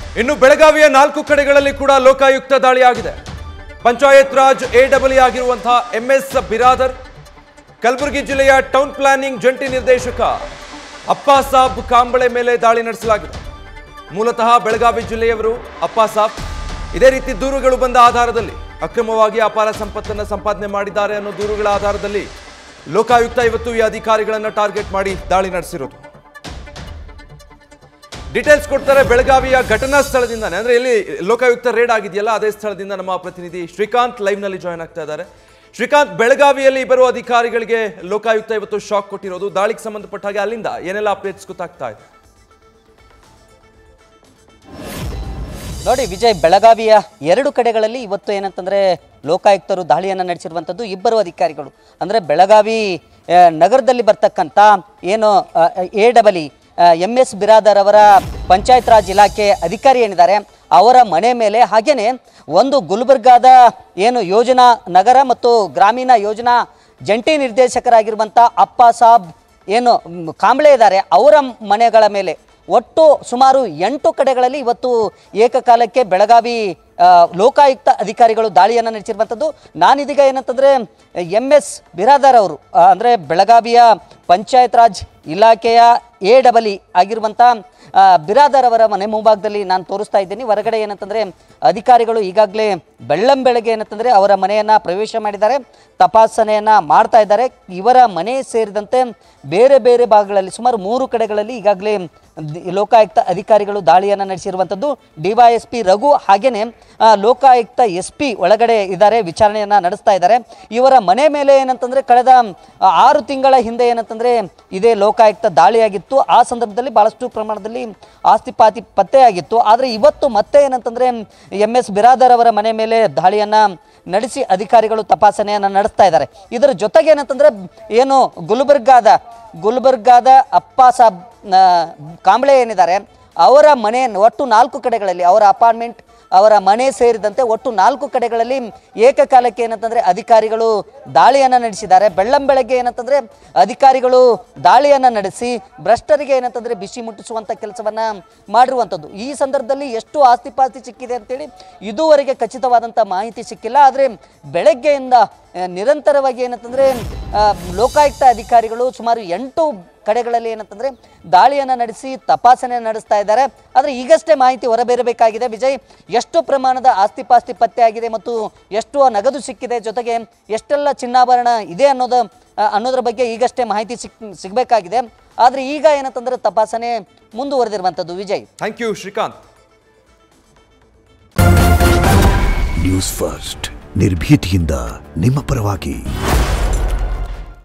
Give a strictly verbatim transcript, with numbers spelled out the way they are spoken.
ಇನ್ನು ಬೆಳಗಾವಿಯ ನಾಲ್ಕು ಕಡೆಗಳಲ್ಲಿ ಕೂಡ ಲೋಕಾಯುಕ್ತ ದಾಳಿ ಆಗಿದೆ. ಪಂಚಾಯತ್ ರಾಜ್ ಎ ಡಬಲ್ ಆಗಿರುವಂತಹ ಎಂಎಸ್ ಬಿರಾದರ್, ಕಲಬುರಗಿ ಜಿಲ್ಲೆಯ ಟೌನ್ ಪ್ಲಾನಿಂಗ್ ಜಂಟಿ ನಿರ್ದೇಶಕ ಅಪ್ಪಾಸಾಬ್ ಕಾಂಬಳೆ ಮೇಲೆ ದಾಳಿ ನಡೆಸಲಾಗಿದೆ. ಮೂಲತಃ ಬೆಳಗಾವಿ ಜಿಲ್ಲೆಯವರು ಅಪ್ಪಾಸಾಬ್. ಇದೇ ರೀತಿ ದೂರುಗಳು ಬಂದ ಆಧಾರದಲ್ಲಿ ಅಕ್ರಮವಾಗಿ ಅಪಾರ ಸಂಪತ್ತನ್ನು ಸಂಪಾದನೆ ಮಾಡಿದ್ದಾರೆ ಅನ್ನೋ ದೂರುಗಳ ಆಧಾರದಲ್ಲಿ ಲೋಕಾಯುಕ್ತ ಇವತ್ತು ಈ ಅಧಿಕಾರಿಗಳನ್ನು ಟಾರ್ಗೆಟ್ ಮಾಡಿ ದಾಳಿ ನಡೆಸಿರೋದು. ಡೀಟೇಲ್ಸ್ ಕೊಡ್ತಾರೆ ಬೆಳಗಾವಿಯ ಘಟನಾ ಸ್ಥಳದಿಂದಾನೆ, ಅಂದ್ರೆ ಇಲ್ಲಿ ಲೋಕಾಯುಕ್ತ ರೇಡ್ ಆಗಿದೆಯಲ್ಲ ಅದೇ ಸ್ಥಳದಿಂದ ನಮ್ಮ ಪ್ರತಿನಿಧಿ ಶ್ರೀಕಾಂತ್ ಲೈವ್ ನಲ್ಲಿ ಜಾಯ್ನ್ ಆಗ್ತಾ ಇದ್ದಾರೆ. ಶ್ರೀಕಾಂತ್, ಬೆಳಗಾವಿಯಲ್ಲಿ ಬರುವ ಅಧಿಕಾರಿಗಳಿಗೆ ಲೋಕಾಯುಕ್ತ ಇವತ್ತು ಶಾಕ್ ಕೊಟ್ಟಿರೋದು, ದಾಳಿಗೆ ಸಂಬಂಧಪಟ್ಟ ಹಾಗೆ ಅಲ್ಲಿಂದ ಏನೆಲ್ಲ ಅಪ್ಡೇಟ್ಸ್ ಗೊತ್ತಾಗ್ತಾ ಇದೆ? ನೋಡಿ ವಿಜಯ್, ಬೆಳಗಾವಿಯ ಎರಡು ಕಡೆಗಳಲ್ಲಿ ಇವತ್ತು ಏನಂತಂದ್ರೆ ಲೋಕಾಯುಕ್ತರು ದಾಳಿಯನ್ನು ನಡೆಸಿರುವಂಥದ್ದು. ಇಬ್ಬರು ಅಧಿಕಾರಿಗಳು ಅಂದರೆ ಬೆಳಗಾವಿ ನಗರದಲ್ಲಿ ಬರ್ತಕ್ಕಂಥ ಏನು A double E M S Biradar ಅವರ ಪಂಚಾಯತ್ ರಾಜ್ ಇಲಾಖೆ ಅಧಿಕಾರಿ ಏನಿದ್ದಾರೆ ಅವರ ಮನೆ ಮೇಲೆ, ಹಾಗೇನೆ ಒಂದು ಗುಲ್ಬರ್ಗಾದ ಏನು ಯೋಜನಾ ನಗರ ಮತ್ತು ಗ್ರಾಮೀಣ ಯೋಜನಾ ಜಂಟಿ ನಿರ್ದೇಶಕರಾಗಿರುವಂಥ ಅಪ್ಪಾಸಾಬ್ ಏನು ಕಾಂಬಳೆ ಇದ್ದಾರೆ ಅವರ ಮನೆಗಳ ಮೇಲೆ ಒಟ್ಟು ಸುಮಾರು ಎಂಟು ಕಡೆಗಳಲ್ಲಿ ಇವತ್ತು ಏಕಕಾಲಕ್ಕೆ ಬೆಳಗಾವಿ ಲೋಕಾಯುಕ್ತ ಅಧಿಕಾರಿಗಳು ದಾಳಿಯನ್ನು ನಡೆಸಿರುವಂಥದ್ದು. ನಾನಿದೀಗ ಏನಂತಂದರೆ ಎಂ ಎಸ್ ಬಿರಾದರ್ ಅವರು ಅಂದರೆ ಬೆಳಗಾವಿಯ ಪಂಚಾಯತ್ ರಾಜ್ ಇಲಾಖೆಯ ಎ ಡಬಲ್ ಇ ಆಗಿರುವಂಥ ಬಿರಾದರ್ ಅವರ ಮನೆ ಮುಂಭಾಗದಲ್ಲಿ ನಾನು ತೋರಿಸ್ತಾ ಇದ್ದೀನಿ. ಹೊರಗಡೆ ಏನಂತಂದರೆ ಅಧಿಕಾರಿಗಳು ಈಗಾಗಲೇ ಬೆಳ್ಳಂಬೆಳಗ್ಗೆ ಏನಂತಂದರೆ ಅವರ ಮನೆಯನ್ನು ಪ್ರವೇಶ ಮಾಡಿದ್ದಾರೆ, ತಪಾಸಣೆಯನ್ನು ಮಾಡ್ತಾ ಇದ್ದಾರೆ. ಇವರ ಮನೆ ಸೇರಿದಂತೆ ಬೇರೆ ಬೇರೆ ಭಾಗಗಳಲ್ಲಿ ಸುಮಾರು ಮೂರು ಕಡೆಗಳಲ್ಲಿ ಈಗಾಗಲೇ ಲೋಕಾಯುಕ್ತ ಅಧಿಕಾರಿಗಳು ದಾಳಿಯನ್ನು ನಡೆಸಿರುವಂಥದ್ದು. D Y S P Raghu ಹಾಗೆಯೇ ಲೋಕಾಯುಕ್ತ ಎಸ್ ಪಿ ಒಳಗಡೆ ಇದ್ದಾರೆ, ವಿಚಾರಣೆಯನ್ನು ನಡೆಸ್ತಾ ಇದ್ದಾರೆ. ಇವರ ಮನೆ ಮೇಲೆ ಏನಂತಂದರೆ ಕಳೆದ ಆರು ತಿಂಗಳ ಹಿಂದೆ ಏನಂತಂದರೆ ಇದೇ ಲೋಕಾಯುಕ್ತ ದಾಳಿಯಾಗಿತ್ತು. ಆ ಸಂದರ್ಭದಲ್ಲಿ ಭಾಳಷ್ಟು ಪ್ರಮಾಣದಲ್ಲಿ ಆಸ್ತಿ ಪಾತಿ ಪತ್ತೆಯಾಗಿತ್ತು. ಆದರೆ ಇವತ್ತು ಮತ್ತೆ ಏನಂತಂದರೆ ಎಂ ಎಸ್ ಬಿರಾದರ್ ಅವರ ಮನೆ ಮೇಲೆ ದಾಳಿಯನ್ನು ನಡೆಸಿ ಅಧಿಕಾರಿಗಳು ತಪಾಸಣೆಯನ್ನು ನಡೆಸ್ತಾ ಇದ್ದಾರೆ. ಇದರ ಜೊತೆಗೆ ಏನಂತಂದರೆ ಏನು ಗುಲ್ಬರ್ಗಾದ ಗುಲ್ಬರ್ಗಾದ ಅಪ್ಪಾಸಾಬ್ ಕಾಂಬಳೆ ಏನಿದ್ದಾರೆ ಅವರ ಮನೆ ಒಟ್ಟು ನಾಲ್ಕು ಕಡೆಗಳಲ್ಲಿ ಅವರ ಅಪಾರ್ಟ್ಮೆಂಟ್ ಅವರ ಮನೆ ಸೇರಿದಂತೆ ಒಟ್ಟು ನಾಲ್ಕು ಕಡೆಗಳಲ್ಲಿ ಏಕಕಾಲಕ್ಕೆ ಏನಂತಂದರೆ ಅಧಿಕಾರಿಗಳು ದಾಳಿಯನ್ನು ನಡೆಸಿದ್ದಾರೆ. ಬೆಳ್ಳಂಬೆಳಗ್ಗೆ ಏನಂತಂದರೆ ಅಧಿಕಾರಿಗಳು ದಾಳಿಯನ್ನು ನಡೆಸಿ ಭ್ರಷ್ಟರಿಗೆ ಏನಂತಂದರೆ ಬಿಸಿ ಮುಟ್ಟಿಸುವಂಥ ಕೆಲಸವನ್ನು ಮಾಡಿರುವಂಥದ್ದು. ಈ ಸಂದರ್ಭದಲ್ಲಿ ಎಷ್ಟು ಆಸ್ತಿ ಪಾಸ್ತಿ ಸಿಕ್ಕಿದೆ ಅಂತೇಳಿ ಇದುವರೆಗೆ ಖಚಿತವಾದಂಥ ಮಾಹಿತಿ ಸಿಕ್ಕಿಲ್ಲ. ಆದರೆ ಬೆಳಗ್ಗೆಯಿಂದ ನಿರಂತರವಾಗಿ ಏನಂತಂದರೆ ಲೋಕಾಯುಕ್ತ ಅಧಿಕಾರಿಗಳು ಸುಮಾರು ಎಂಟು ಕಡೆಗಳಲ್ಲಿ ಏನಂತಂದರೆ ದಾಳಿಯನ್ನು ನಡೆಸಿ ತಪಾಸಣೆ ನಡೆಸ್ತಾ ಇದ್ದಾರೆ. ಆದರೆ ಈಗಷ್ಟೇ ಮಾಹಿತಿ ಹೊರಬೇರಬೇಕಾಗಿದೆ ವಿಜಯ್, ಎಷ್ಟು ಪ್ರಮಾಣದ ಆಸ್ತಿ ಪಾಸ್ತಿ ಪತ್ತೆ ಆಗಿದೆ ಮತ್ತು ಎಷ್ಟು ನಗದು ಸಿಕ್ಕಿದೆ, ಜೊತೆಗೆ ಎಷ್ಟೆಲ್ಲ ಚಿನ್ನಾಭರಣ ಇದೆ ಅನ್ನೋದು ಅನ್ನೋದ್ರ ಬಗ್ಗೆ ಈಗಷ್ಟೇ ಮಾಹಿತಿ ಸಿಕ್ ಸಿಗಬೇಕಾಗಿದೆ. ಆದರೆ ಈಗ ಏನಂತಂದರೆ ತಪಾಸಣೆ ಮುಂದುವರೆದಿರುವಂಥದ್ದು Vijay. Thank you Srikanth. News first ನಿರ್ಭೀತಿಯಿಂದ ನಿಮ್ಮ ಪರವಾಗಿ.